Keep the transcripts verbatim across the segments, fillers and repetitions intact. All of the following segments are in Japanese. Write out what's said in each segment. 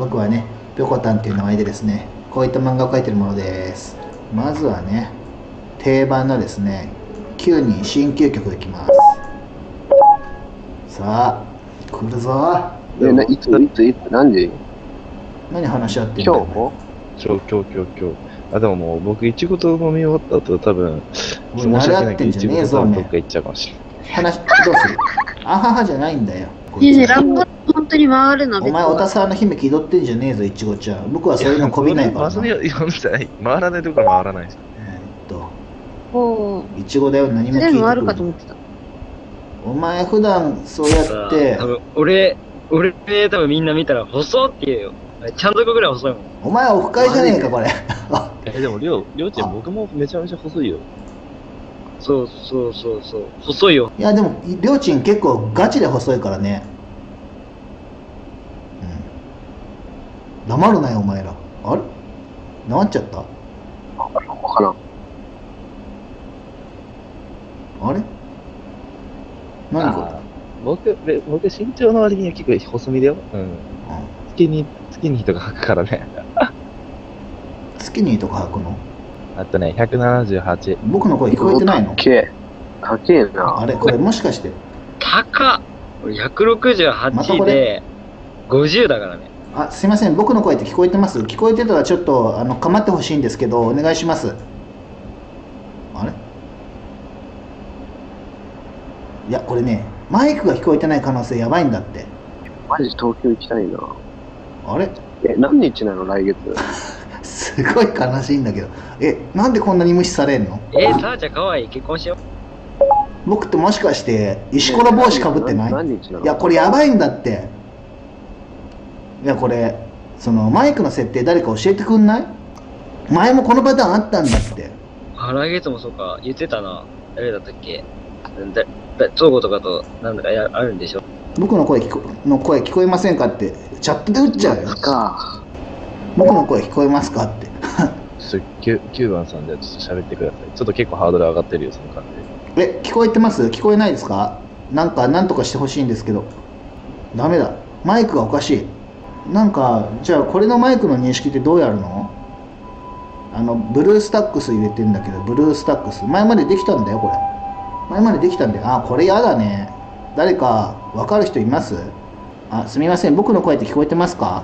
僕はね、ぴょこたんっていう名前でですね、こういった漫画を描いてるものです。まずはね、定番のですね、きゅうにん新究極いきます。さあ、来るぞ。 え、な、いつ、いつ、いつ、何時？ 何話し合ってんだよ。 今日？今日、今日、今日、今日。あ、でももう僕、いちごと飲み終わった後、多分、 申し訳ないけど、いちごと多分どっか行っちゃうかもしれない。 話、どうする？あははじゃないんだよ。 ねえ、乱暴本当に回るの？ お前、おたさんの姫気取ってんじゃねえぞ、いちごちゃん。僕はそういうのこびないからな。 回らないところ回らないです。 えーっと、 おいちごだよ、何も聞いてくる。 回るかと思ってた。 お前、普段そうやって。 多分俺、俺、多分みんな見たら細って言うよ。ちゃんとこぐらい細いもん。 お前、オフ会じゃねえか、これ。 え、でも、りょう、りょうちゃん、僕もめちゃめちゃ細いよ。 そうそうそうそう、細いよ。 いや、でも、りょうちん結構ガチで細いからね。うん。黙るなよ、お前ら。あれ黙っちゃった？ わからん。 あれ何これ？ 僕、僕、身長の割には結構細身だよ。うん。スキニー、スキニーとか履くからね。 スキニーとか履くの？ あとね、ひゃくななじゅうはち。 僕の声聞こえてないの？ かっけえ。かっけえな。 あれこれもしかして。 高っ！俺ひゃくろくじゅうはちでごじゅうだからね。 あ、すいません。僕の声って聞こえてます？聞こえてたらちょっと、あの、構ってほしいんですけど、お願いします。あれいや、これね、マイクが聞こえてない可能性やばいんだって。 マジ東京行きたいな。 あれえ、何日なの来月？ すごい悲しいんだけど。え、なんでこんなに無視されんの？ え、さあちゃんかわいい。結婚しよう。 僕ってもしかして石ころ帽子かぶってない？ 何日なの？ いや、これやばいんだって。いや、これそのマイクの設定誰か教えてくんない？前もこのパターンあったんだって。 あ、来月もそうか言ってたな。誰だったっけ？だだ東郷とかとなんだかやあるんでしょ。 僕の声聞この声聞こえませんかってチャットで打っちゃうよ。 か僕の声聞こえますかって。 ちょっときゅうばんさんでちょっと喋ってください。ちょっと結構ハードル上がってるよ、その感じで。 え、聞こえてます？聞こえないですか？なんかなんとかしてほしいんですけど。ダメだ。マイクがおかしい。なんかじゃあこれのマイクの認識ってどうやるの？あのブルースタックス入れてんだけど、ブルースタックス前までできたんだよこれ。前までできたんだよ。あ、これやだね。誰か分かる人います？あ、すみません。僕の声って聞こえてますか？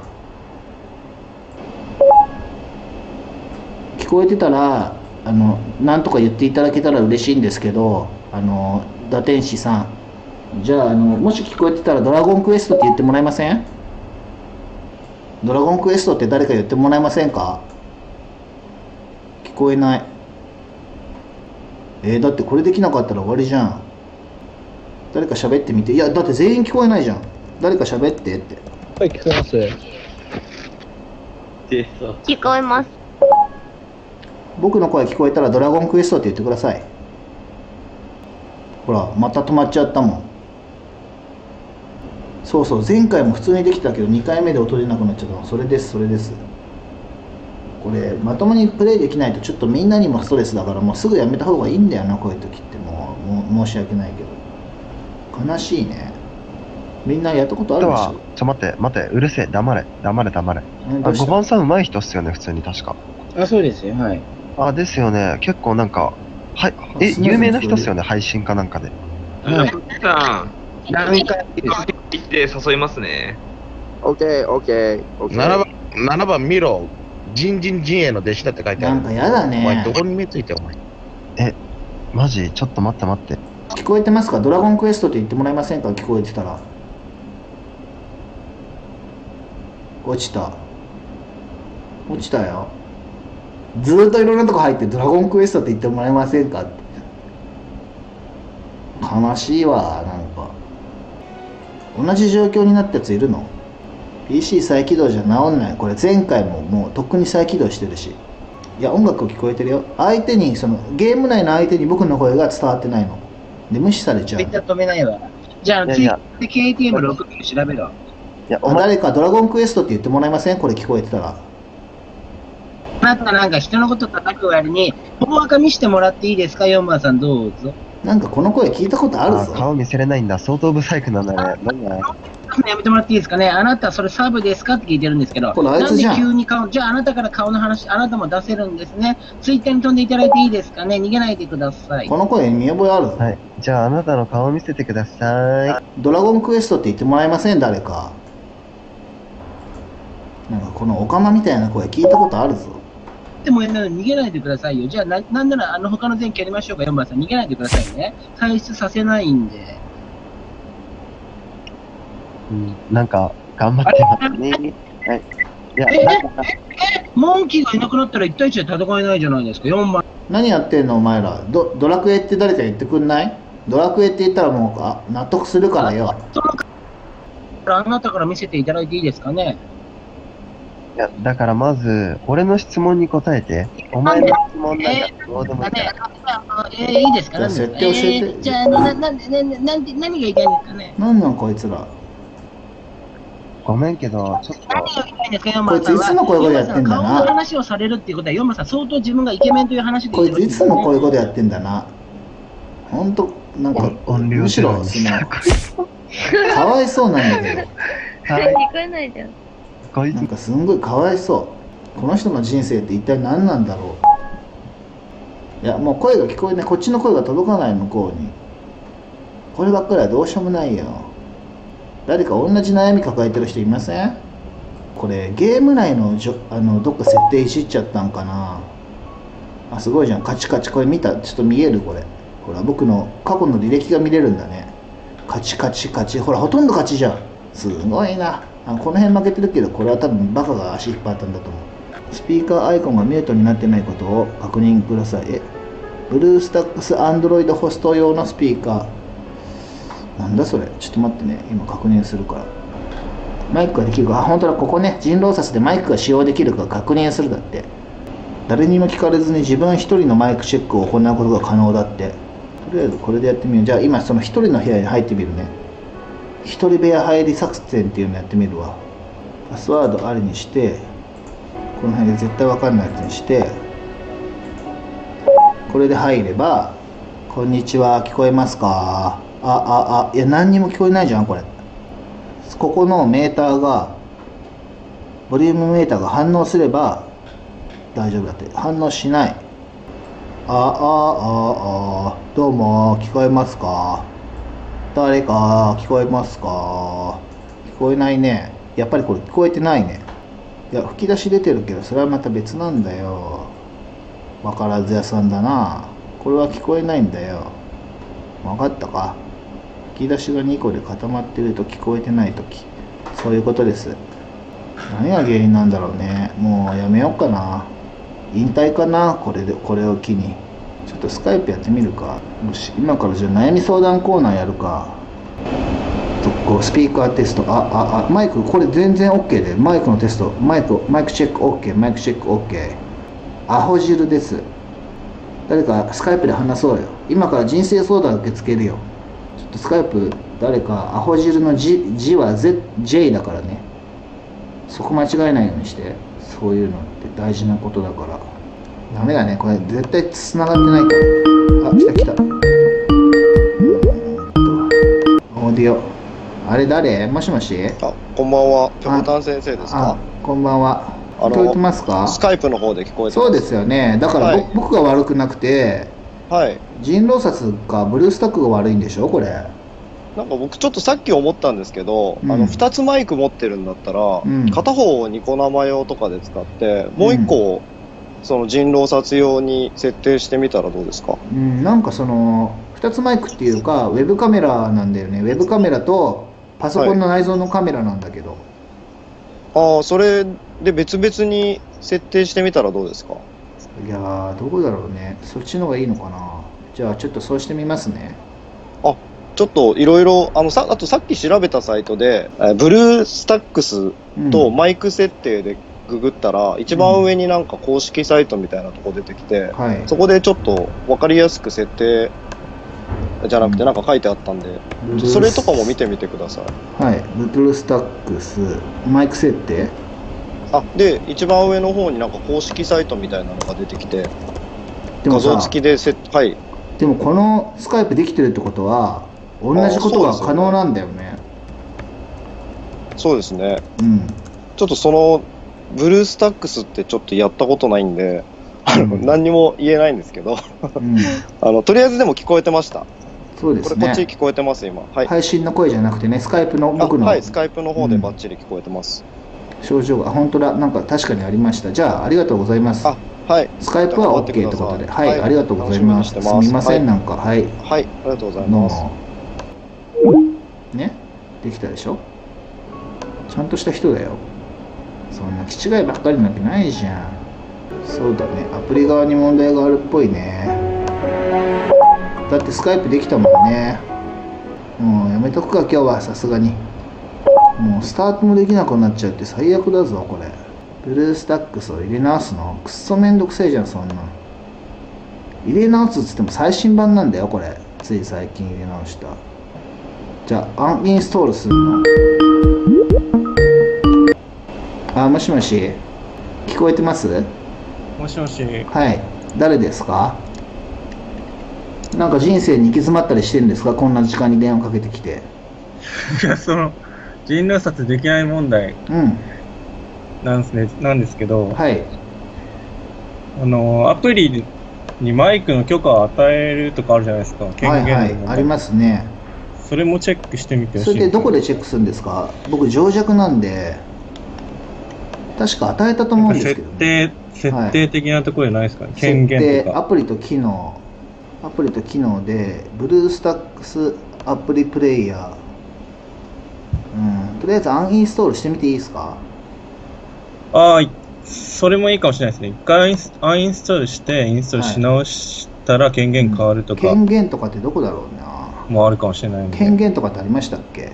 聞こえてたらあのなんとか言っていただけたら嬉しいんですけど、あの打天使さん、じゃあ、あのもし聞こえてたらドラゴンクエストって言ってもらえません？ドラゴンクエストって誰か言ってもらえませんか？聞こえない。えー、だってこれできなかったら終わりじゃん。誰か喋ってみて。いや、だって全員聞こえないじゃん。誰か喋ってって。 はい、聞こえます。 聞こえます。 僕の声聞こえたらドラゴンクエストって言ってください。ほら、また止まっちゃったもん。そうそう、前回も普通にできたけどにかいめで音出なくなっちゃったの。それです、それです。これまともにプレイできないとちょっとみんなにもストレスだから、もうすぐやめた方がいいんだよな、こういう時って。もう、もう申し訳ないけど悲しいね。みんなやったことあるでしょ。 ちょ待って待って、うるせえ、黙れ黙れ黙れ。あ、ごばんさん上手い人っすよね、普通に。確か。 あ、そうですよ、はい。 あ、ですよね。結構なんか、はい、え、有名な人っすよね、配信かなんかで。 はい。 さん、 何回行って誘いますね。 オッケー、オッケー、オッケー。 ななばん、ななばん見ろ。人人陣営の弟子だって書いてある。 なんかやだね。 お前どこに目ついてお前。 え、マジちょっと待って待って。 聞こえてますか？ドラゴンクエストって言ってもらえませんか？聞こえてたら。落ちた。落ちたよ。ずーっといろんなとこ入ってドラゴンクエストって言ってもらえませんかって。悲しいわ。なんか同じ状況になったやついるの？ ピーシー 再起動じゃ治んない。これ前回ももうとっくに再起動してるし。いや、音楽聞こえてるよ。相手に、そのゲーム内の相手に僕の声が伝わってないので無視されちゃう。 絶対止めないわ。じゃあ、ツイッターで ケーティーエムろく 調べろ。 いや、 あ、誰かドラゴンクエストって言ってもらえません？これ聞こえてたら。 あなたなんか人のこと叩く割に、大赤見してもらっていいですか？よんばんさんどうぞ。 なんかこの声聞いたことあるぞ。 あ、顔見せれないんだ。相当ブサイクなんだね。なんだ。 すのやめてもらっていいですかね。あなた、それサブですかって聞いてるんですけど。 これあいなんでつじゃん急に顔、じゃああなたから顔の話、あなたも出せるんですね。ツイッターに飛んでいただいていいですかね。逃げないでください。 この声見覚えあるぞ。 はい。じゃあ、あなたの顔を見せてください。 ドラゴンクエストって言ってもらえません、誰か。なんかこのオカマみたいな声聞いたことあるぞ。 でも逃げないでくださいよ。じゃあな、なんならあの他の前期やりましょうか、よんばんさん。逃げないでくださいね。退出させないんで。 うん、なんか、頑張ってますね。はい。いや、 えなんか、 えモンキーがいなくなったらいち対いちで戦えないじゃないですか、よんばん。 何やってんのお前ら。ドドラクエって誰か言ってくんない？ドラクエって言ったらもうあ納得するからよ。 そのあなたから見せていただいていいですかね。 いや、だからまず、俺の質問に答えて、お前の質問なんかどうでもいいから。 えー、いいですか？ じゃあ設定教えてえーじゃあ、あのななんで、ななんで、何が言いたいんですかね。 なんなんこいつら。 ごめんけど、ちょっと、 何が言いたいんですか、ヨンマさんは。 こいついつもこういうことやってんだなヨンマさん顔の話をされるっていうことは、ヨンマさん相当自分がイケメンという話でこいついつもこういうことややってんだな。ほんと、なんか、 音量むしろ、その、かわいそうなんだけど。 はい、 聞こえないじゃん。 こいつなんかすんごいかわいそう。この人の人生って一体何なんだろう。いや、もう声が聞こえない。こっちの声が届かない向こうに。こればっかりはどうしようもないよ。誰か同じ悩み抱えてる人いません？これゲーム内のじょあのどっか設定いじっちゃったんかな。あ、すごいじゃん。カチカチ。これ見た？ちょっと見えるこれ。ほら、僕の過去の履歴が見れるんだね。カチカチカチ。ほら、ほとんど勝ちじゃん。すごいな。あ、この辺負けてるけど、これは多分バカが足引っ張ったんだと思う。スピーカーアイコンがミュートになってないことを確認ください。え、ブルースタックスアンドロイドホスト用のスピーカー。なんだそれ。ちょっと待ってね。今確認するから。マイクができるか。あ、本当だ。ここね。人狼殺でマイクが使用できるか確認するだって。誰にも聞かれずに自分一人のマイクチェックを行うことが可能だって。とりあえずこれでやってみよう。じゃあ今その一人の部屋に入ってみるね。一人部屋入り作戦っていうのやってみるわ。パスワードありにして、この辺で絶対わかんないやつにして、これで入れば、こんにちは、聞こえますか？あ、あ、あ、いや、何にも聞こえないじゃん、これ。ここのメーターが、ボリュームメーターが反応すれば、大丈夫だって。反応しない。あ、あ、あ、あ、どうも、聞こえますか？誰か、聞こえますか？聞こえないね。やっぱりこれ聞こえてないね。いや、吹き出し出てるけど、それはまた別なんだよ。わからず屋さんだな。これは聞こえないんだよ。わかったか？吹き出しがにこで固まってると聞こえてないとき。そういうことです。何が原因なんだろうね。もうやめようかな。引退かな、これで、これを機に。ちょっとスカイプやってみるか。もし今からじゃあ悩み相談コーナーやるか。とこうスピーカーテスト。あ、あ、あ、マイク、これ全然 OK で。マイクのテスト。マイク、マイクチェック OK。マイクチェック OK。アホ汁です。誰かスカイプで話そうよ。今から人生相談受け付けるよ。ちょっとスカイプ、誰か、アホ汁の字、字は Z、J だからね。そこ間違えないようにして。そういうのって大事なことだから。ダメだね。これ絶対繋がってないから。あ、来た来た。オーディオ。あれ誰？もしもし？ あ、こんばんは。ぴょこたん先生ですか？ あ、こんばんは。 あの聞こえてますか？ スカイプの方で聞こえてます。 そうですよね。だから、 はいぼ僕が悪くなくて、 はい。 人狼殺かブルースタックが悪いんでしょこれ。 なんか僕ちょっとさっき思ったんですけど、 うんあのふたつマイク持ってるんだったら、 うん片方をニコ生用とかで使って、もう一個、その人狼殺用に設定してみたらどうですか？ うん、なんかそのふたつマイクっていうかウェブカメラなんだよね。ウェブカメラとパソコンの内蔵のカメラなんだけど、 ああ、それで別々に設定してみたらどうですか？ いやーどこだろうね。そっちの方がいいのかな。じゃあちょっとそうしてみますね。 あ、ちょっといろいろ、あのさ、あとさっき調べたサイトで、えーブルースタックスうんとマイク設定でググったら、一番上になんか公式サイトみたいなとこ出てきて、 はい。 そこでちょっと分かりやすく設定じゃなくてなんか書いてあったんで、 ブルースそれとかも見てみてください。 はい。ブルースタックスマイク設定。 あ、で、一番上の方になんか公式サイトみたいなのが出てきて、 でもさ画像付きで設はい。 でもこのスカイプできてるってことは同じことが可能なんだよね。 そうですね。 うん。 ちょっとその、ブルースタックスってちょっとやったことないんで、あの、 うん何にも言えないんですけど、 うん。 あの、とりあえずでも聞こえてました。 そうですこれこっちね。 聞こえてます、今。はい。 配信の声じゃなくてね、スカイプのあ僕のはい、スカイプの方でバッチリ聞こえてます。 症状が、本当だ、なんか確かにありました。じゃあ、ありがとうございます。 あ、はい。 スカイプは OK ってことで、はい、ありがとうございます。す楽しみにしてますみません、 はいなんか、はい。 はい、ありがとうございどうます。 も。ね、できたでしょ。ちゃんとした人だよ。そんな気違いばっかりなわけないじゃん。そうだね、アプリ側に問題があるっぽいね。だってスカイプできたもんね。もうやめとくか、今日はさすがに。もうスタートもできなくなっちゃうって最悪だぞ、これ。ブルースタックスを入れ直すのくっそめんどくせえじゃん、そんな。入れ直すっつっても最新版なんだよ、これ。つい最近入れ直した。じゃあ、アンインストールするの。あ、もしもし。聞こえてます？ もしもし。 はい。誰ですか？なんか人生に行き詰まったりしてるんですか？こんな時間に電話かけてきて。 いや、その、人狼殺できない問題うん。 なんですね、なんですけど、 はい。 あの、アプリにマイクの許可を与えるとかあるじゃないですか、権はいはい。 限の問題。 ありますね。 それもチェックしてみてほしい。 それでどこでチェックするんですか？僕、情弱なんで、確か与えたと思うんですけ設ど、 定、設定的なところじゃないですかね、権設定、 限とか。 アプリと機能、アプリと機能で、ブルースタックスアプリプレイヤー、うん、とりあえずアンインストールしてみていいですか？ ああ、それもいいかもしれないですね。一回アンインスアンインストールして、インストールし直したら権限変わるとか権限とかってどこだろうな。 もあるかもしれないんで。 権限とかってありましたっけ？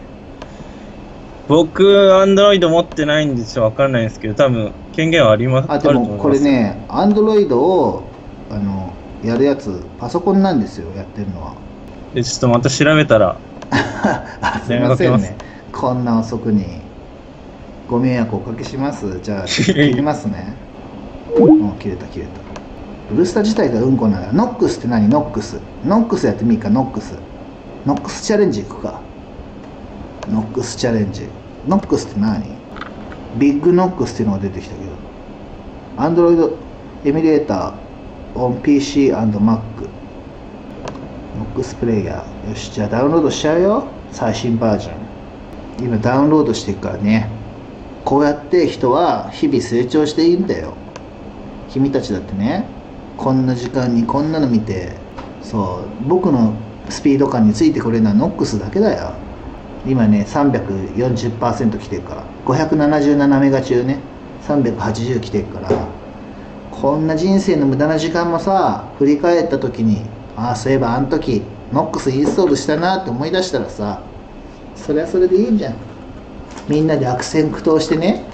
僕、アンドロイド持ってないんでちょっとわかんないんですけど、多分、権限はあります。 あ、でると思いますもこれね、アンドロイドをあのやるやつ、パソコンなんですよ、やってるのは。 で、ちょっとまた調べたら、 あ、すみませんね。こんな遅くに。ご迷惑おかけします。じゃあ、切りますね。もう切れた、切れた。ブルースター自体がうんこなら、ノックスって何？ノックス。ノックスやってみいか、ノックス。ノックスチャレンジいくか。ノックスチャレンジ。ノックスって何？ビッグノックスっていうのが出てきたけど。Android エミュレーター on ピーシー and Mac。ノックスプレイヤー。よし、じゃあダウンロードしちゃうよ。最新バージョン。今ダウンロードしていくからね。こうやって人は日々成長していいんだよ。君たちだってね、こんな時間にこんなの見て、そう僕のスピード感についてくれるのはノックスだけだよ。今ね さんびゃくよんじゅっパーセント 来てるから、ごひゃくななじゅうななメガ中ねさんびゃくはちじゅう来てるから、こんな人生の無駄な時間もさ振り返った時に、ああそういえばあの時ノックスインストールしたなって思い出したらさ、それはそれでいいんじゃん。みんなで悪戦苦闘してね、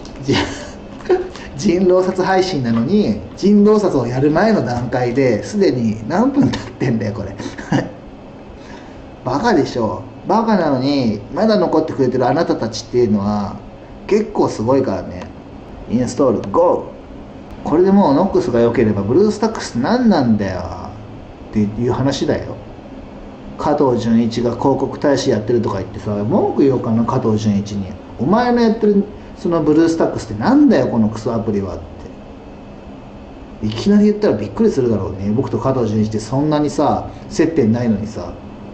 人狼殺配信なのに人狼殺をやる前の段階ですでに何分経ってんだよこれバカでしょ。バカなのにまだ残ってくれてるあなたたちっていうのは結構すごいからね。インストール ゴー。 これでもうノックスが良ければブルースタックスって何なんだよっていう話だよ。加藤純一が広告大使やってるとか言ってさ、文句言おうかな加藤純一に。お前のやってるそのブルースタックスってなんだよこのクソアプリはって。いきなり言ったらびっくりするだろうね。僕と加藤純一ってそんなにさ接点ないのにさ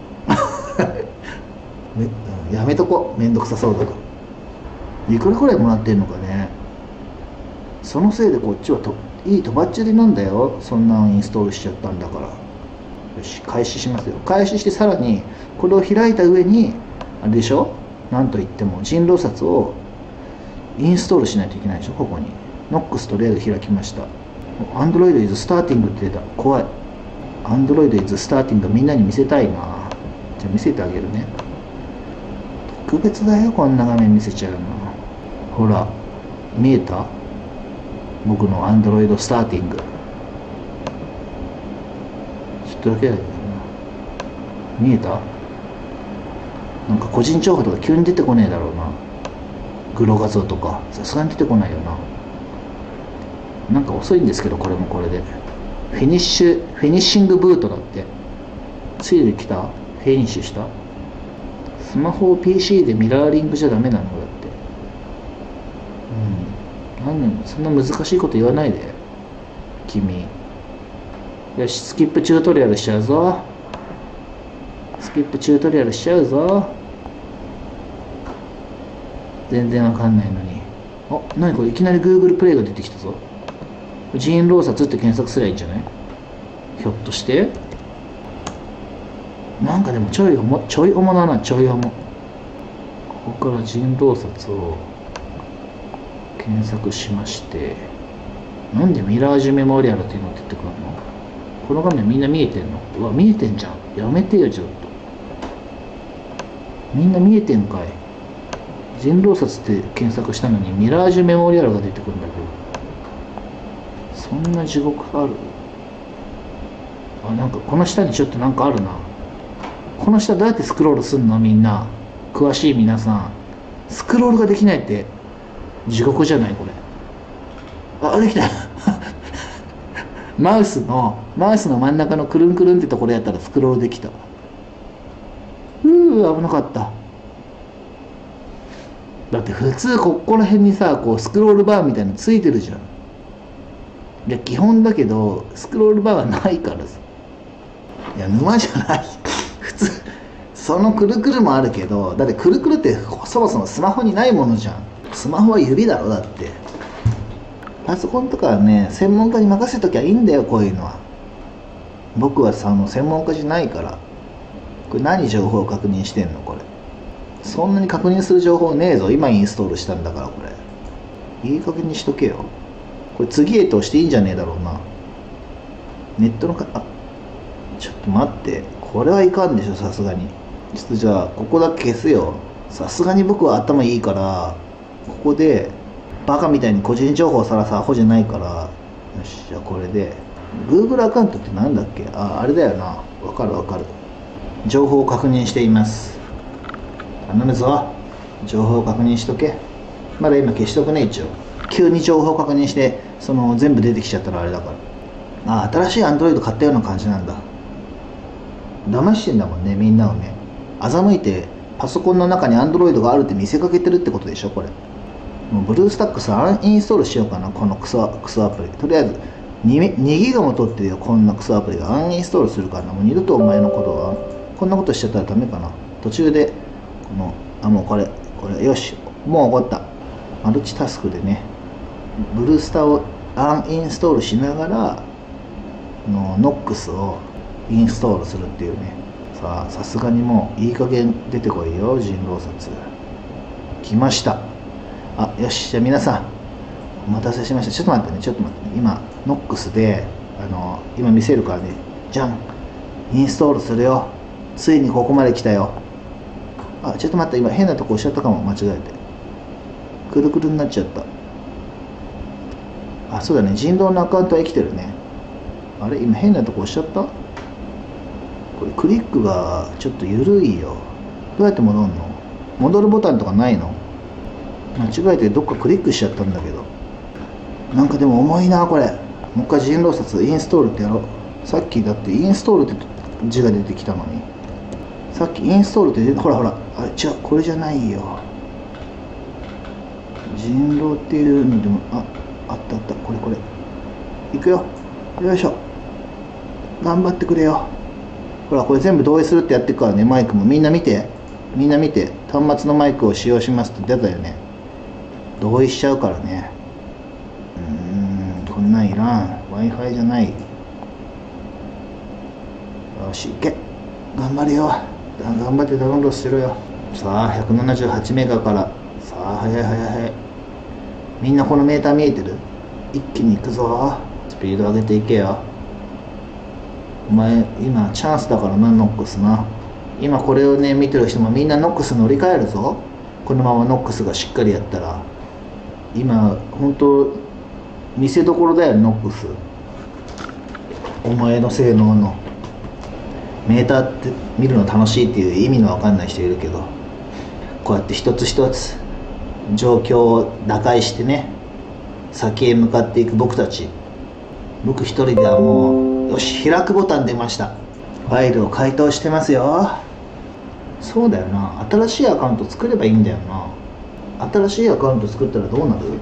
めやめとこ、めんどくさそうだからいくらくらいもらってんのかね。そのせいでこっちはといいとばっちりなんだよ。そんなのインストールしちゃったんだから。よし、開始しますよ。開始してさらにこれを開いた上にあれでしょ、なんといっても人狼殺をインストールしないといけないでしょ。ここにノックスとりあえず開きました。 Android is starting って出た。怖い。 Android is starting みんなに見せたいな。じゃあ見せてあげるね。特別だよこんな画面見せちゃうの。ほら見えた？僕の Android スターティング。ちょっとだけだけどな。見えた？なんか個人情報とか急に出てこねえだろうな。グロ画像とかさすがに出てこないよな。なんか遅いんですけど、これもこれでフィニッシュフィニッシングブートだって。ついできた？フィニッシュした？スマホを ピーシー でミラーリングじゃダメなのだって。 何そんな難しいこと言わないで君。よし、スキップチュートリアルしちゃうぞ。スキップチュートリアルしちゃうぞ。全然わかんないのに。あ、何これ、いきなり Google プレイが出てきたぞ。人狼殺って検索すりゃいいんじゃない？ひょっとしてなんかでもちょい重ちょい重だな、ちょい重。ここから人狼殺を検索しまして、なんでミラージュメモリアルっていうのが出てくるの？この画面みんな見えてんの？うわ、見えてんじゃん。やめてよ、ちょっと。みんな見えてんかい。人狼殺って検索したのにミラージュメモリアルが出てくるんだけど。そんな地獄ある？あ、なんかこの下にちょっとなんかあるな。この下どうやってスクロールすんのみんな。詳しい皆さん。スクロールができないって地獄じゃないこれ。あ、できた。マウスの、マウスの真ん中のくるんくるんってところやったらスクロールできた。うー、危なかった。だって普通ここら辺にさ、こうスクロールバーみたいなのついてるじゃん。いや、基本だけど、スクロールバーがないからさ。いや、沼じゃない。普通、そのくるくるもあるけど、だってくるくるってそもそもスマホにないものじゃん。スマホは指だろ、だって。パソコンとかはね、専門家に任せときゃいいんだよ、こういうのは。僕はさ、あの専門家じゃないから。これ何情報を確認してんの、これ。そんなに確認する情報ねえぞ。今インストールしたんだから、これ。いい加減にしとけよ。これ次へと押していいんじゃねえだろうな。ネットのか、あ、ちょっと待って。これはいかんでしょ、さすがに。ちょっとじゃあ、ここだけ消すよ。さすがに僕は頭いいから、ここで、バカみたいに個人情報をさらすアホじゃないから、よし、じゃあこれで。Google アカウントってなんだっけ？あ、あれだよな。わかるわかる。情報を確認しています。頼むぞ。情報を確認しとけ。まだ今消しとくね、一応。急に情報を確認して、その全部出てきちゃったらあれだから。あ、新しい Android 買ったような感じなんだ。騙してんだもんね、みんなをね。欺いて、パソコンの中に Android があるって見せかけてるってことでしょ、これ。もうブルースタックスアンインストールしようかな、このクソ、クソアプリ。とりあえずに、にギガも取ってるよ、こんなクソアプリが。アンインストールするからな。もう二度とお前のことは、こんなことしちゃったらダメかな。途中で、この、あ、もうこれ、これ、よし、もう終わった。マルチタスクでね、ブルースタをアンインストールしながら、のノックスをインストールするっていうね。さあ、さすがにもういい加減出てこいよ、人狼殺。来ました。あ、よし、じゃあ皆さん、お待たせしました。ちょっと待ってね、ちょっと待ってね。今、ノックスで、あの、今見せるからね。じゃん、インストールするよ。ついにここまで来たよ。あ、ちょっと待って、今変なとこ押しちゃったかも、間違えて。くるくるになっちゃった。あ、そうだね、人狼のアカウントは生きてるね。あれ、今変なとこ押しちゃった？これクリックがちょっと緩いよ。どうやって戻るの？戻るボタンとかないの？間違えてどっかクリックしちゃったんだけど。なんかでも重いな、これ。もう一回人狼殺インストールってやろう。さっきだってインストールって字が出てきたのに。さっきインストールって出て、ほらほら。あれ、違う、これじゃないよ。人狼っていうのでも、あ、あったあった、これこれ。いくよ。よいしょ。頑張ってくれよ。ほら、これ全部同意するってやってるからね、マイクも。みんな見て。みんな見て。端末のマイクを使用しますって出たよね。同意しちゃうからね。うーん、こんなんいらん。Wi-Fi じゃない。よし、いけ。頑張れよ。頑張ってダウンロードしろよ。さあ、ひゃくななじゅうはちメガから。さあ、早い早い早い。みんなこのメーター見えてる？一気に行くぞ。スピード上げていけよ。お前、今チャンスだからな、ノックスな。今これをね、見てる人もみんなノックス乗り換えるぞ。このままノックスがしっかりやったら。今、本当見せどころだよ、ノックス。お前の性能の。メーターって見るの楽しいっていう意味のわかんない人いるけど、こうやって一つ一つ状況を打開してね、先へ向かっていく僕たち。僕一人ではもう、よし、開くボタン出ました。ファイルを解凍してますよ。そうだよな、新しいアカウント作ればいいんだよな。新しいアカウント作ったらどうなる？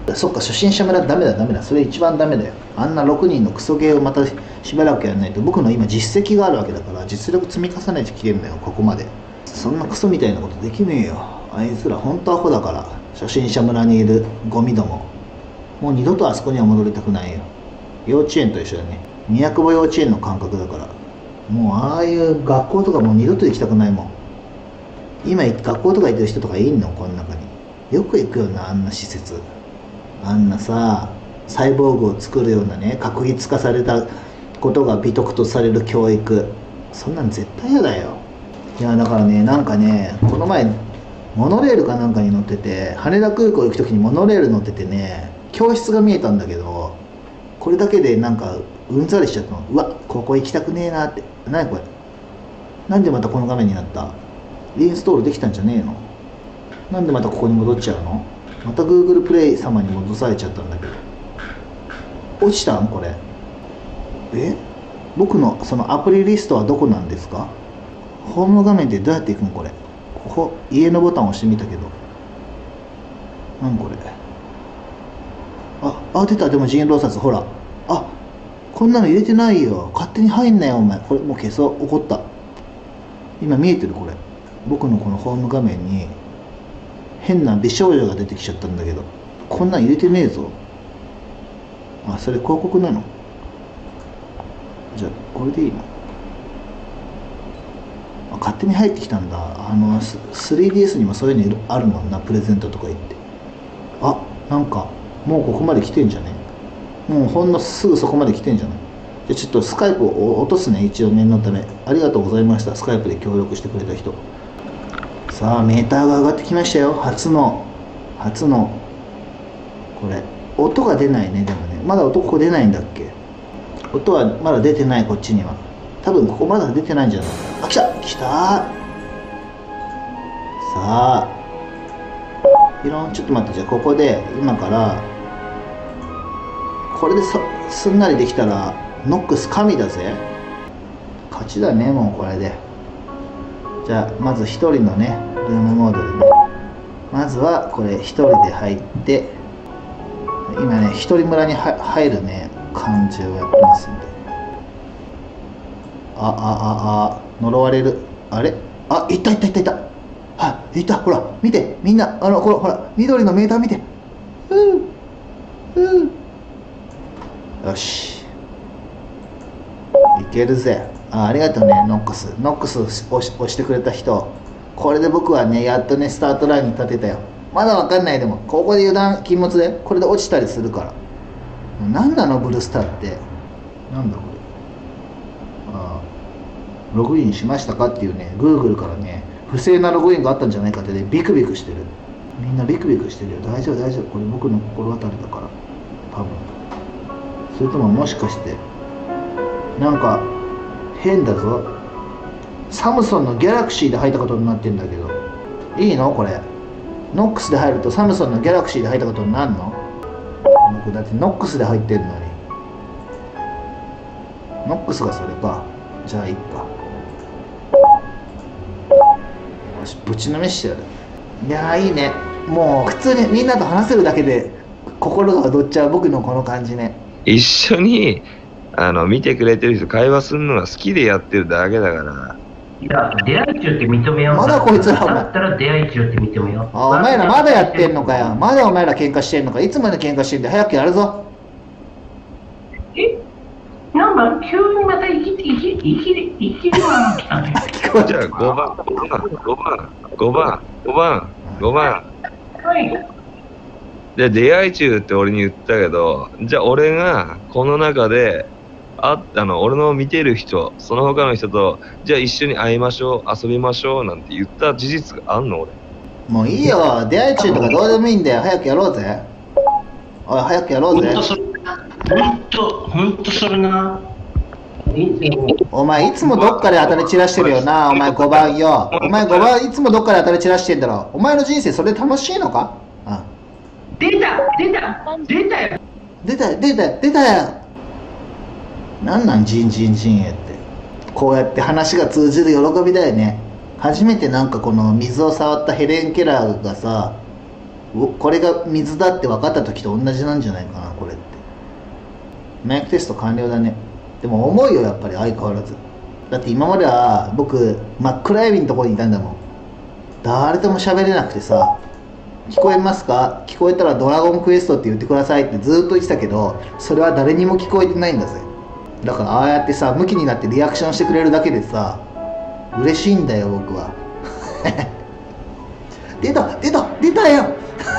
そっか、初心者村ダメだダメだ。それ一番ダメだよ。あんなろくにんのクソゲーをまたしばらくやらないと、僕の今実績があるわけだから、実力積み重ねてきてんだよ、ここまで。そんなクソみたいなことできねえよ。あいつら本当アホだから、初心者村にいるゴミども。もう二度とあそこには戻りたくないよ。幼稚園と一緒だね。宮久保幼稚園の感覚だから。もうああいう学校とかもう二度と行きたくないもん。今学校とか行ってる人とかいんのこの中に。よく行くよな、あんな施設。あんなさ、サイボーグを作るようなね、確立化されたことが美徳とされる教育。そんなん絶対嫌だよ。いやだからね、なんかね、この前モノレールかなんかに乗ってて、羽田空港行く時にモノレール乗っててね、教室が見えたんだけど、これだけでなんかうんざりしちゃったの。うわ、ここ行きたくねえなって。何これ、なんでまたこの画面になった？インストールできたんじゃねえの？なんでまたここに戻っちゃうの？また Google プレイ様に戻されちゃったんだけど。落ちたんこれ。え？僕のそのアプリリストはどこなんですか？ホーム画面でどうやって行くのこれ。ここ、家のボタンを押してみたけど。なんこれ。あ、あ、出た。でも人狼殺、ほら。あ、こんなの入れてないよ。勝手に入んなよ、お前。これもう消そう。怒った。今見えてるこれ。僕のこのホーム画面に変な美少女が出てきちゃったんだけど、こんなん入れてねえぞ。あ、それ広告なの？じゃあこれでいいの？あ、勝手に入ってきたんだ。あの スリーディーエス にもそういうのあるもんな、プレゼントとか言って。あ、なんかもうここまで来てんじゃね？もうほんのすぐそこまで来てんじゃない？じゃあちょっとスカイプを落とすね、一応念のため。ありがとうございました、スカイプで協力してくれた人。さあメーターが上がってきましたよ。初の初のこれ音が出ないね。でもね、まだ音ここ出ないんだっけ？音はまだ出てない。こっちには多分ここまだ出てないんじゃない？あ、来た来た。さあいろんちょっと待って。じゃあここで今からこれで そすんなりできたらノックス神だぜ。勝ちだね、もうこれで。じゃあまず一人のねルームモードでね、まずはこれ一人で入って、今ね一人村には入るね感じをやってますんで。ああああ呪われる。あれ、あ、いたいたいたいた。はい、いた。ほら見てみんな、あのこれほら緑のメーター見て。うんうん、よしいけるぜ。あ、ありがとうねノックス。ノックス押し押してくれた人。これで僕はねやっとねスタートラインに立てたよ。まだわかんない。でもここで油断禁物でこれで落ちたりするから。何なのブルースターって。なんだこれ。ああ、ログインしましたかっていうね Google からね不正なログインがあったんじゃないかってねビクビクしてる。みんなビクビクしてるよ。大丈夫大丈夫。これ僕の心当たりだから多分。それとももしかしてなんか変だぞ。サムソンのギャラクシーで入ったことになってんだけど、いいのこれ。ノックスで入るとサムソンのギャラクシーで入ったことになるの？僕だってノックスで入ってるのに。ノックスがそれか。じゃあいいか。よし、ぶちのめしてやる。いやーいいね。もう普通にみんなと話せるだけで心が躍っちゃう僕のこの感じね。 一緒にあの見てくれてる人会話するのが好きでやってるだけだから。 いや、出会い中って認めよう。 まだこいつらだったら出会い中って認めよう。 あ、お前らまだやってんのかよ。まだお前ら喧嘩してんのか。いつまで喧嘩してんだよ。早くやるぞ。 え、なんだ、急にまた生きて、生き、生き、生きるわ来たね。 じゃあごばん、ごばん、ごばん、ごばん、ごばん、ごばん。 はい。 で、出会い中って俺に言ったけど、じゃあ俺がこの中で、あったの、俺の見てる人、その他の人と、じゃあ一緒に会いましょう、遊びましょうなんて言った事実があんの俺。 もういいよ。出会い中とかどうでもいいんだよ。早くやろうぜ。おい、早くやろうぜ。 ほんとそれ、ほんと、ほんとそれな。 お前いつもどっかで当たり散らしてるよな。お前ごばんよ。お前ごばんいつもどっかで当たり散らしてんだろ。お前の人生それ楽しいのか？あ、 出た出た出たよ出た出た出たよ。なんなんジンジンジンエって。こうやって話が通じる喜びだよね。初めてなんかこの水を触ったヘレン・ケラーがさ、 おこれが水だって分かった時と同じなんじゃないかなこれって。マイクテスト完了だね。でも重いよやっぱり相変わらず。だって今までは僕真っ暗闇のところにいたんだもん。誰とも喋れなくてさ、聞こえますか、聞こえたらドラゴンクエストって言ってくださいってずっと言ってたけど、それは誰にも聞こえてないんだぜ。だからああやってさムキになってリアクションしてくれるだけでさ嬉しいんだよ僕は。出た出た出たよ。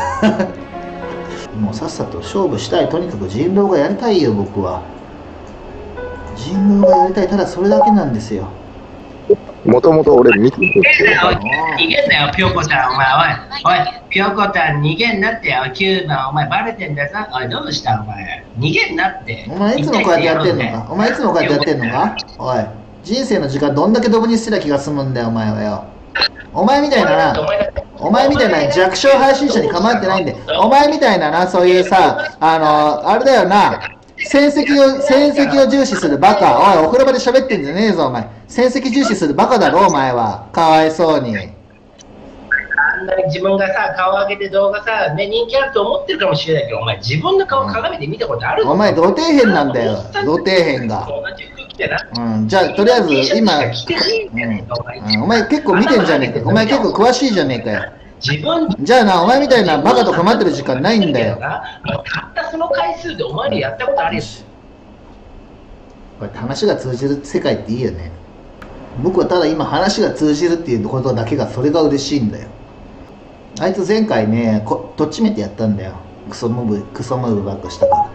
もうさっさと勝負したい。とにかく人狼がやりたいよ僕は。人狼がやりたい、ただそれだけなんですよ。 もともと俺見てる。 逃げんなよ、ピョコタン、お前、おい、おい、ピョコタン逃げんなってよ、きゅうばん、お前バレてんだぞ。おい、どうしたお前。逃げんなって。 お前いつもこうやってやってんのかお前いつもこうやってやってんのかおい、人生の時間どんだけドブに捨てた気が済むんだよ、お前はよ。お前みたいなな、お前みたいな弱小配信者に構ってないんで、お前みたいなな、そういうさ、あの、あれだよな、成績を、成績を重視するバカ。おい、お風呂場で喋ってんじゃねえぞ、お前。成績重視するバカだろ、お前は。かわいそうに。 あんなに自分がさ、顔上げて動画さ、ね、人気あると思ってるかもしれないけど、お前、自分の顔鏡で見たことあるの？ お前、土底辺なんだよ、土底辺が。うん、じゃあ、とりあえず、今、うんうん、お前結構見てんじゃねえか。お前結構詳しいじゃねえかよ。 自分じゃあな、お前みたいなバカと構ってる時間ないんだよ。 たったその回数でお前にやったことあるよ。 これ話が通じる世界っていいよね。僕はただ今話が通じるっていうことだけがそれが嬉しいんだよ。あいつ前回ね、こどっちめてやったんだよ。クソムーブ、クソムーブばっかしたから。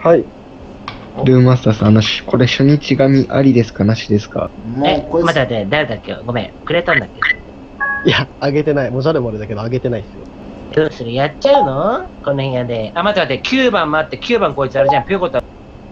はい。ルーマスターさん、あの、これ初日紙ありですかなしですか？ もうこれ。待って待って、誰だっけごめん、くれたんだっけいや、あげてない。もうじゃれもあれだけど、あげてないっすよ。 どうするやっちゃうのこの部屋で。あ、待って待って、きゅうばん待って、きゅうばんこいつあれじゃん、ピョコタン。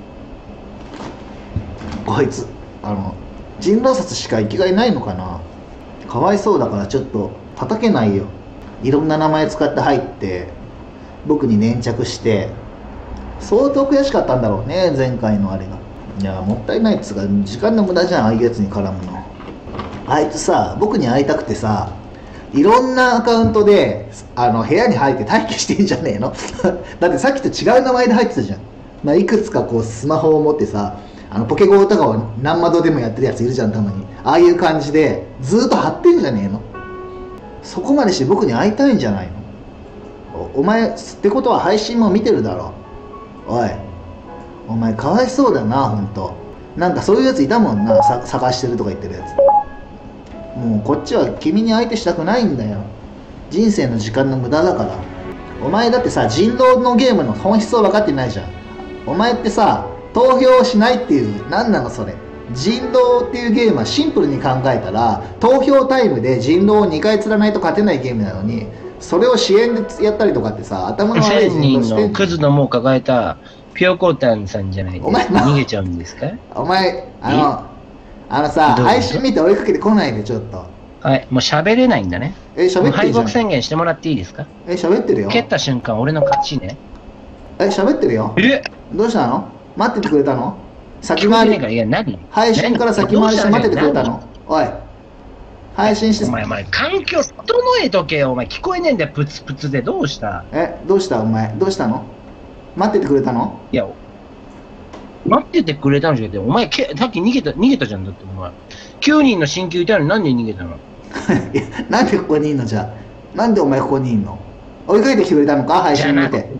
こいつ、あの、人狼殺しか生きがいないのかな。かわいそうだからちょっと叩けないよ。いろんな名前使って入って、僕に粘着して、相当悔しかったんだろうね、前回のあれが。いや、もったいないっつうか、時間の無駄じゃん、ああいうやつに絡むの。あいつさ、僕に会いたくてさ、いろんなアカウントであの部屋に入って待機してんじゃねえの。だってさっきと違う名前で入ってたじゃん。まあ、いくつかこうスマホを持ってさ、あのポケゴーとかを何窓でもやってるやついるじゃん、たまに。ああいう感じでずーっと貼ってんじゃねえの。そこまでして僕に会いたいんじゃないの。お, お前ってことは配信も見てるだろ。おい、お前かわいそうだな、ほんと。なんかそういうやついたもんな、さ探してるとか言ってるやつ。もうこっちは君に相手したくないんだよ。人生の時間の無駄だから。お前だってさ、人狼のゲームの本質を分かってないじゃん。お前ってさ、投票しないっていう、何なのそれ。人狼っていうゲームはシンプルに考えたら、投票タイムで人狼をにかい釣らないと勝てないゲームなのに、それを支援でやったりとかってさ、頭の悪いせんにんのクズのもう抱えたピョコタンさんじゃないですか。 お前逃げちゃうんですか？ お前、あの、あのさ、配信見て追いかけてこないでちょっと。 はい、もう喋れないんだね。 え、喋ってるじゃん。 敗北宣言してもらっていいですか？ え、喋ってるよ。 蹴った瞬間、俺の勝ちね。 え、喋ってるよ。 えどうしたの？待っててくれたの？先回り。 いや、何？ 配信から先回りして待っててくれたの？おい。配信して。 お前、お前、環境整えとけよ。お前、聞こえねえんだよ、プツプツで。どうした？ え、どうしたお前。どうしたの？待っててくれたの？ いや、待っててくれたんじゃなくて、お前、けさっき逃げた、逃げたじゃんだって、お前。きゅうにんの新旧いたのに何で逃げたの？ いや、なんでここにいんのじゃあ。なんでお前ここにいんの？追いかけてきてくれたのか配信見て。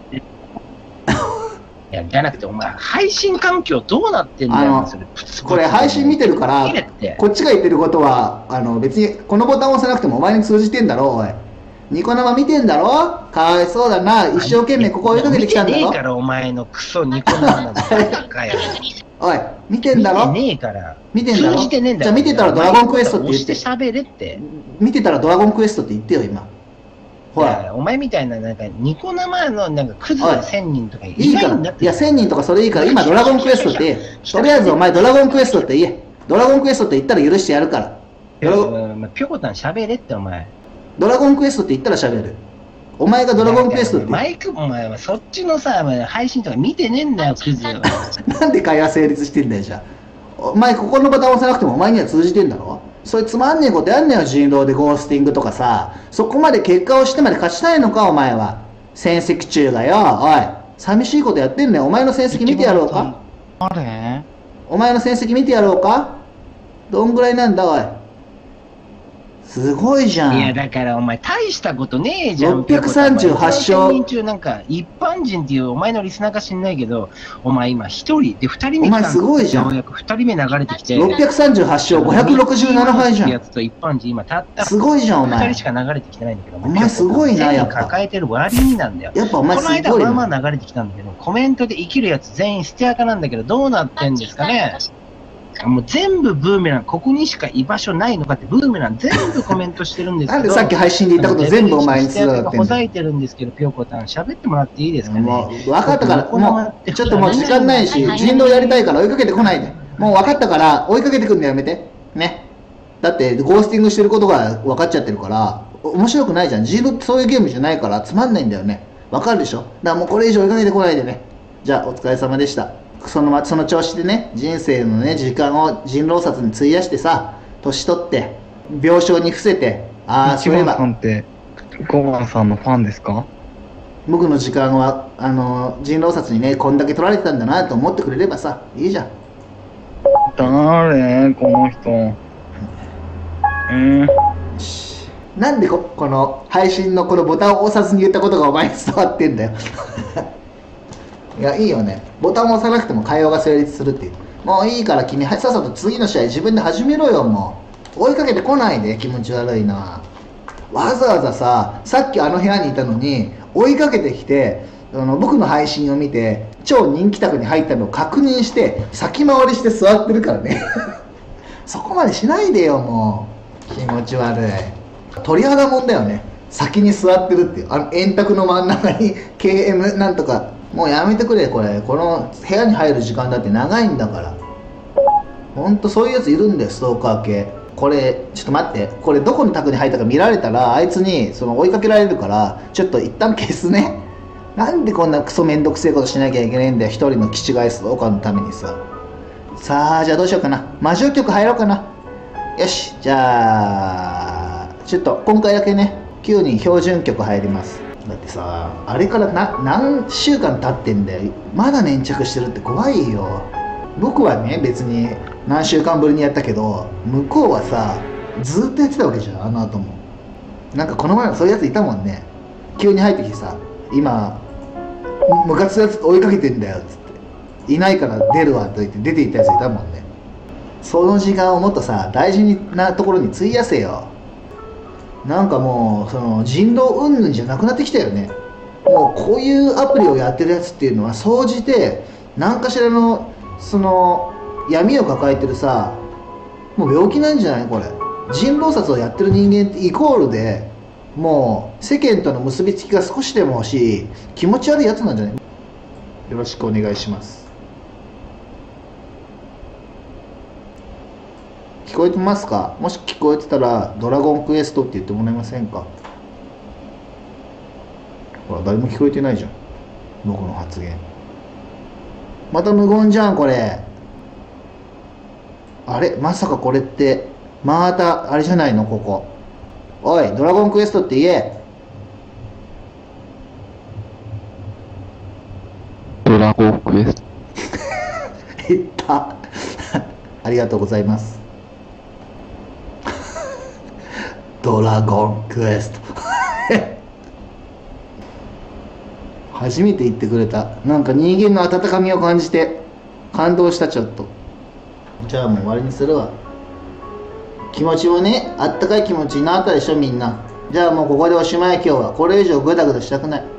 いや、じゃなくて、お前、配信環境どうなってんだよ、それ。 これ配信見てるから、こっちが言ってることは、あの、別にこのボタンを押さなくてもお前に通じてんだろ、おい。ニコ生見てんだろ？かわいそうだな。一生懸命ここ追いかけてきたんだろ。 見てねえから、お前のクソニコ生なんだかよ。 おい、見てんだろ？ 見てねえから。 見てんだろ？ 通じてねえんだよ。 じゃあ見てたらドラゴンクエストって言って。 喋れって。 見てたらドラゴンクエストって言ってよ、今。 ほら。お前みたいな、なんか、ニコ生の、なんか、クズがせんにんとかいいから。いや、せんにんとかそれいいから、今ドラゴンクエストって、とりあえずお前ドラゴンクエストって言え。ドラゴンクエストって言ったら許してやるから。 ドラゴン、ピョコタン喋れって、お前。 ドラゴンクエストって言ったら喋る。お前がドラゴンクエストって。 マイク、お前はそっちのさ、配信とか見てねえんだよ、クズ。 なんで会話成立してんだよ、じゃあ。お前、ここのボタン押さなくてもお前には通じてんだろ？ そういうつまんねえことやんねよ、人狼でゴースティングとかさ。そこまで結果をしてまで勝ちたいのか、お前は。戦績中がよ、おい。寂しいことやってんねよ。お前の戦績見てやろうか。 あれお前の戦績見てやろうか。どんぐらいなんだ、おい。すごいじゃん。 いや、だからお前大したことねえじゃん。 ろっぴゃくさんじゅうはち勝。 人中なんか一般人っていうお前のリスナーか知んないけど、お前今一人で二人目来たんだ。 お前すごいじゃん。 ようやく二人目流れてきて。 ろっぴゃくさんじゅうはち勝、ごひゃくろくじゅうなな敗じゃん。 やつと一般人今たったすごいじゃん、お前。 二人しか流れてきてないんだけど。 お前すごいな、やっぱ。 抱えてる割になんだよ。 やっぱお前すごいな。 この間まあまあ流れてきたんだけど、コメントで生きるやつ全員捨て垢なんだけど、どうなってんですかね。もう全部ブーメラン、ここにしか居場所ないのかってブーメラン全部コメントしてるんですけどなんでさっき配信で言ったこと全部お前に伝わってんの。 ほざいてるんですけど、ぴょこたん喋ってもらっていいですかね。 もう分かったから、もうちょっともう時間ないし、人狼やりたいから追いかけてこないで。もう分かったから追いかけてくんのやめて。ね。だってゴースティングしてることが分かっちゃってるから、面白くないじゃん。人狼ってそういうゲームじゃないからつまんないんだよね。分かるでしょ。だからもうこれ以上追いかけてこないでね。じゃあお疲れ様でした。そのその調子でね、人生のね、時間を人狼殺に費やしてさ、年取って、病床に伏せて、ああ、そういえば。 さんって、ゴマンさんのファンですか？ 僕の時間は、あの、人狼殺にね、こんだけ取られてたんだなと思ってくれればさ、いいじゃん。 誰この人。えー、 なんでこ、この配信のこのボタンを押さずに言ったことがお前に伝わってんだよ。いや、いいよね。ボタンを押さなくても会話が成立するっていう。もういいから君、さっさと次の試合自分で始めろよ、もう。追いかけてこないで、気持ち悪いな。わざわざさ、さっきあの部屋にいたのに、追いかけてきて、あの僕の配信を見て、超人気宅に入ったのを確認して、先回りして座ってるからね。そこまでしないでよ、もう。気持ち悪い。鳥肌もんだよね。先に座ってるっていう。あの円卓の真ん中に ケーエム なんとか。もうやめてくれ、これ。この部屋に入る時間だって長いんだから。ほんとそういうやついるんだよ、ストーカー系。これ、ちょっと待って。これどこの宅に入ったか見られたら、あいつにその追いかけられるから、ちょっと一旦消すね。なんでこんなクソめんどくせえことしなきゃいけないんだよ、一人の気違いストーカーのためにさ。さあ、じゃあどうしようかな。魔女曲入ろうかな。よし、じゃあ、ちょっと今回だけね、きゅうにん標準曲入ります。だってさ、あれからな何週間経ってんだよ。まだ粘着してるって怖いよ。僕はね、別に何週間ぶりにやったけど、向こうはさ、ずっとやってたわけじゃん、あの後も。なんかこの前もそういうやついたもんね。急に入ってきてさ、今、ムカつくやつ追いかけてんだよっつって。いないから出るわと言って出て行ったやついたもんね。その時間をもっとさ、大事なところに費やせよ。なんかもうその人狼云々じゃなくなってきたよね。もうこういうアプリをやってるやつっていうのは総じて何かしらのその闇を抱えてるさ、もう病気なんじゃないこれ。人狼殺をやってる人間ってイコールでもう世間との結びつきが少しでも欲しい気持ち悪いやつなんじゃない。よろしくお願いします。聞こえてますか？もし聞こえてたらドラゴンクエストって言ってもらえませんか？ほら、誰も聞こえてないじゃん、僕の発言。また無言じゃんこれ。あれ、まさかこれってまたあれじゃないのここ。おい、ドラゴンクエストって言え。 ドラゴンクエスト言ったありがとうございます。ドラゴンクエスト初めて言ってくれた。なんか人間の温かみを感じて感動した。ちょっとじゃあもう終わりにするわ。気持ちをね、あったかい気持ちになったでしょみんな。じゃあもうここでおしまい。今日はこれ以上グダグダしたくない。